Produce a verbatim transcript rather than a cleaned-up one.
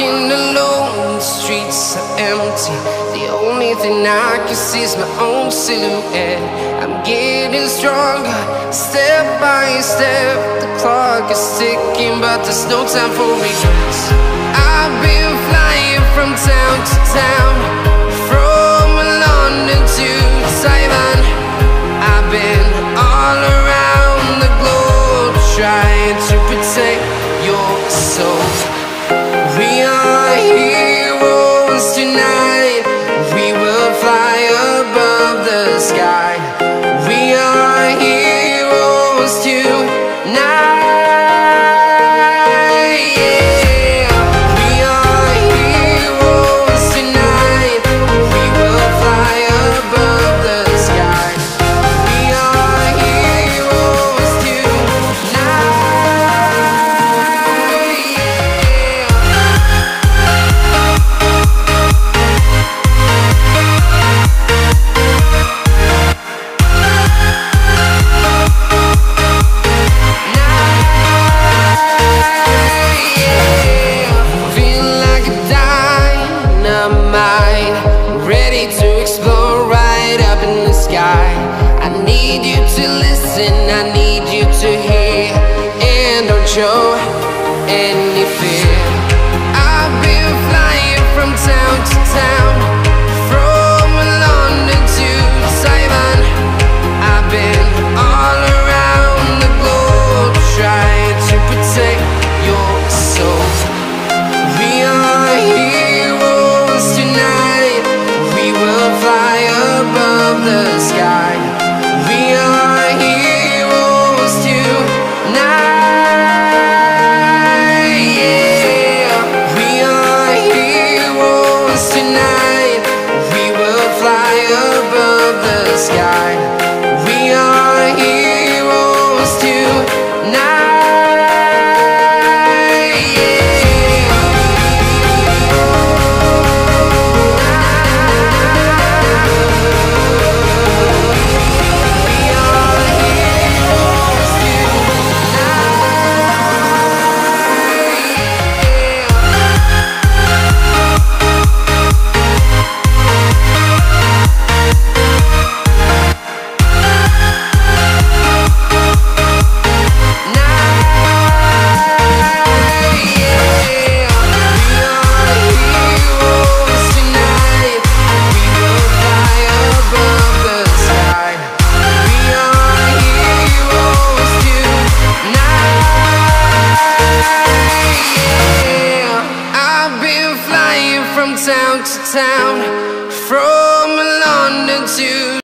Walking alone, the streets are empty. The only thing I can see is my own silhouette. I'm getting stronger, step by step. The clock is ticking, but there's no time for regrets. I've been flying from town to town, from London to Taiwan. I've been all around the globe, trying to protect your soul. We are heroes tonight. We will fly above the sky. We are heroes tonight. Yeah. We are heroes tonight. We will fly above the sky. We are heroes tonight. Ready to explore right up in the sky. I need you to listen, I need you to hear, and don't show any fear. I've been flying from town to town, from London to Taiwan. I've been all around the globe, trying to protect your soul. We are heroes tonight. We will fly above the sky. We are heroes tonight. Yeah. We are heroes tonight. We will fly above the sky. We are heroes tonight. From town to town, from London to